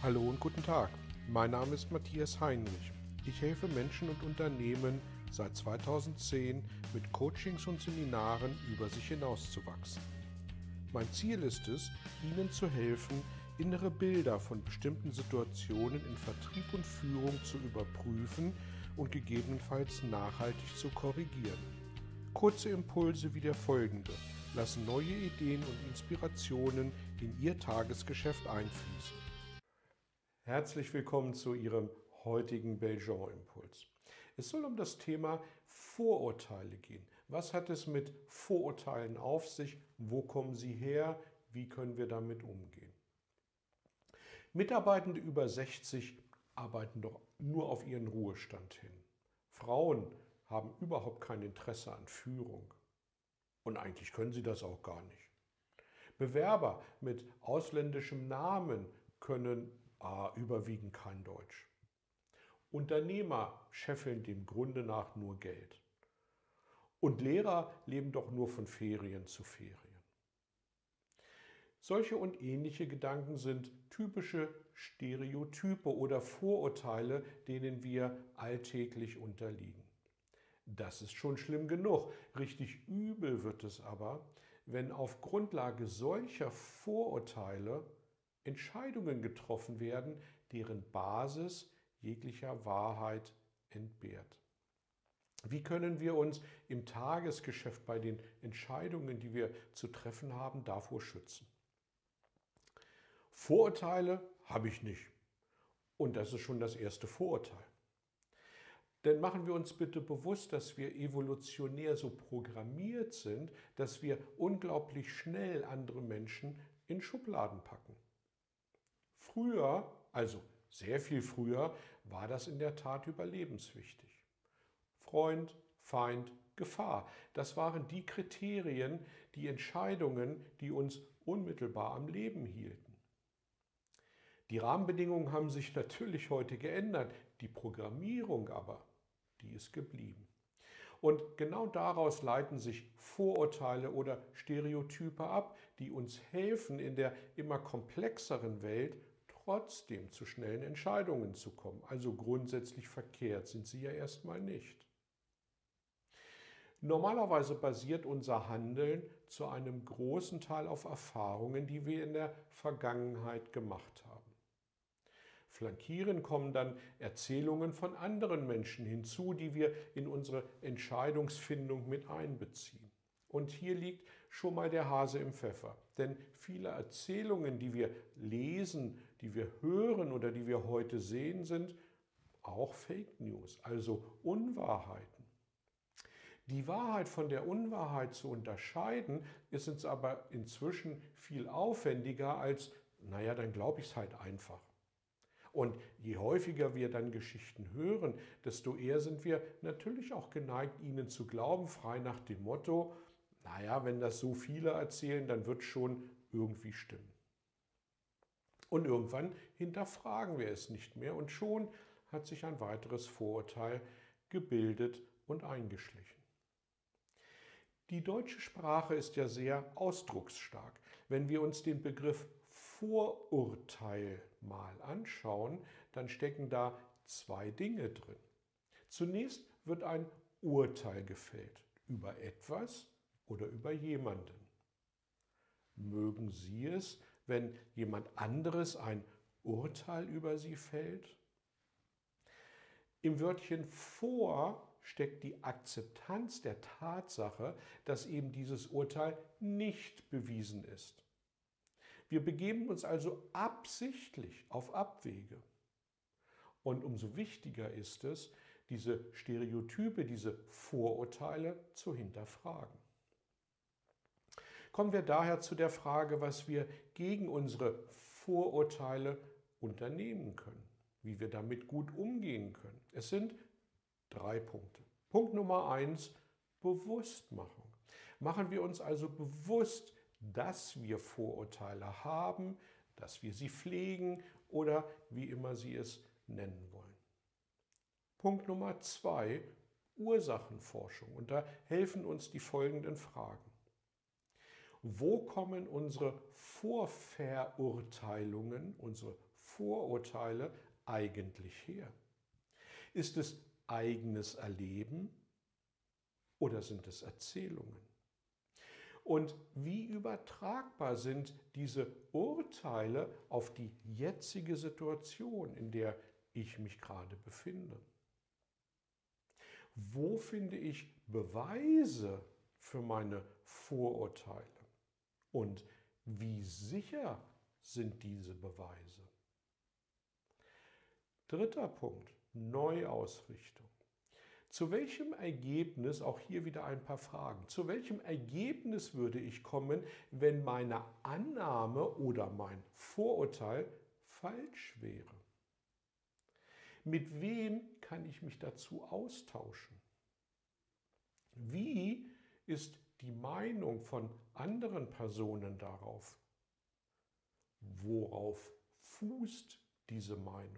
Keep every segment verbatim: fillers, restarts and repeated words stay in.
Hallo und guten Tag. Mein Name ist Matthias Heinrich. Ich helfe Menschen und Unternehmen seit zweitausendzehn mit Coachings und Seminaren über sich hinauszuwachsen. Mein Ziel ist es, Ihnen zu helfen, innere Bilder von bestimmten Situationen in Vertrieb und Führung zu überprüfen und gegebenenfalls nachhaltig zu korrigieren. Kurze Impulse wie der folgende lassen neue Ideen und Inspirationen in Ihr Tagesgeschäft einfließen. Herzlich willkommen zu Ihrem heutigen Belgian-Impuls. Es soll um das Thema Vorurteile gehen. Was hat es mit Vorurteilen auf sich? Wo kommen sie her? Wie können wir damit umgehen? Mitarbeitende über sechzig arbeiten doch nur auf ihren Ruhestand hin. Frauen haben überhaupt kein Interesse an Führung. Und eigentlich können sie das auch gar nicht. Bewerber mit ausländischem Namen können A, überwiegend kein Deutsch. Unternehmer scheffeln dem Grunde nach nur Geld. Und Lehrer leben doch nur von Ferien zu Ferien. Solche und ähnliche Gedanken sind typische Stereotype oder Vorurteile, denen wir alltäglich unterliegen. Das ist schon schlimm genug. Richtig übel wird es aber, wenn auf Grundlage solcher Vorurteile Entscheidungen getroffen werden, deren Basis jeglicher Wahrheit entbehrt. Wie können wir uns im Tagesgeschäft bei den Entscheidungen, die wir zu treffen haben, davor schützen? Vorurteile habe ich nicht. Und das ist schon das erste Vorurteil. Denn machen wir uns bitte bewusst, dass wir evolutionär so programmiert sind, dass wir unglaublich schnell andere Menschen in Schubladen packen. Früher, also sehr viel früher, war das in der Tat überlebenswichtig. Freund, Feind, Gefahr, das waren die Kriterien, die Entscheidungen, die uns unmittelbar am Leben hielten. Die Rahmenbedingungen haben sich natürlich heute geändert, die Programmierung aber, die ist geblieben. Und genau daraus leiten sich Vorurteile oder Stereotype ab, die uns helfen, in der immer komplexeren Welt trotzdem zu schnellen Entscheidungen zu kommen. Also grundsätzlich verkehrt sind sie ja erstmal nicht. Normalerweise basiert unser Handeln zu einem großen Teil auf Erfahrungen, die wir in der Vergangenheit gemacht haben. Flankieren kommen dann Erzählungen von anderen Menschen hinzu, die wir in unsere Entscheidungsfindung mit einbeziehen. Und hier liegt schon mal der Hase im Pfeffer. Denn viele Erzählungen, die wir lesen, die wir hören oder die wir heute sehen, sind auch Fake News, also Unwahrheiten. Die Wahrheit von der Unwahrheit zu unterscheiden, ist uns aber inzwischen viel aufwendiger als, naja, dann glaube ich es halt einfach. Und je häufiger wir dann Geschichten hören, desto eher sind wir natürlich auch geneigt, ihnen zu glauben, frei nach dem Motto, naja, wenn das so viele erzählen, dann wird es schon irgendwie stimmen. Und irgendwann hinterfragen wir es nicht mehr und schon hat sich ein weiteres Vorurteil gebildet und eingeschlichen. Die deutsche Sprache ist ja sehr ausdrucksstark. Wenn wir uns den Begriff Vorurteil mal anschauen, dann stecken da zwei Dinge drin. Zunächst wird ein Urteil gefällt über etwas oder über jemanden. Mögen Sie es, wenn jemand anderes ein Urteil über Sie fällt? Im Wörtchen vor steckt die Akzeptanz der Tatsache, dass eben dieses Urteil nicht bewiesen ist. Wir begeben uns also absichtlich auf Abwege. Und umso wichtiger ist es, diese Stereotype, diese Vorurteile zu hinterfragen. Kommen wir daher zu der Frage, was wir gegen unsere Vorurteile unternehmen können, wie wir damit gut umgehen können. Es sind drei Punkte. Punkt Nummer eins, Bewusstmachung. Machen wir uns also bewusst, dass wir Vorurteile haben, dass wir sie pflegen oder wie immer Sie es nennen wollen. Punkt Nummer zwei, Ursachenforschung. Und da helfen uns die folgenden Fragen. Wo kommen unsere Vorverurteilungen, unsere Vorurteile eigentlich her? Ist es eigenes Erleben oder sind es Erzählungen? Und wie übertragbar sind diese Urteile auf die jetzige Situation, in der ich mich gerade befinde? Wo finde ich Beweise für meine Vorurteile? Und wie sicher sind diese Beweise? Dritter Punkt, Neuausrichtung. Zu welchem Ergebnis, auch hier wieder ein paar Fragen, zu welchem Ergebnis würde ich kommen, wenn meine Annahme oder mein Vorurteil falsch wäre? Mit wem kann ich mich dazu austauschen? Wie ist die Meinung von anderen Personen darauf? Worauf fußt diese Meinung?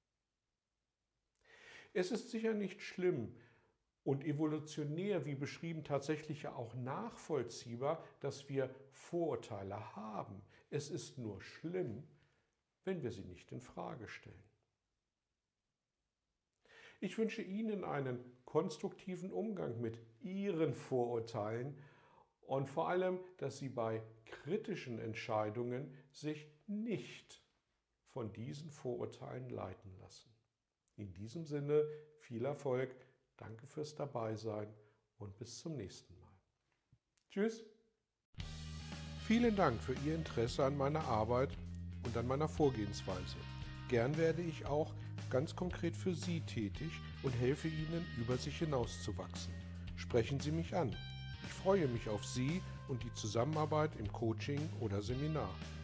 Es ist sicher nicht schlimm und evolutionär, wie beschrieben, tatsächlich ja auch nachvollziehbar, dass wir Vorurteile haben. Es ist nur schlimm, wenn wir sie nicht in Frage stellen. Ich wünsche Ihnen einen konstruktiven Umgang mit Ihren Vorurteilen und vor allem, dass Sie bei kritischen Entscheidungen sich nicht von diesen Vorurteilen leiten lassen. In diesem Sinne viel Erfolg, danke fürs Dabeisein und bis zum nächsten Mal. Tschüss! Vielen Dank für Ihr Interesse an meiner Arbeit und an meiner Vorgehensweise. Gern werde ich auch ganz konkret für Sie tätig und helfe Ihnen, über sich hinauszuwachsen. Sprechen Sie mich an. Ich freue mich auf Sie und die Zusammenarbeit im Coaching oder Seminar.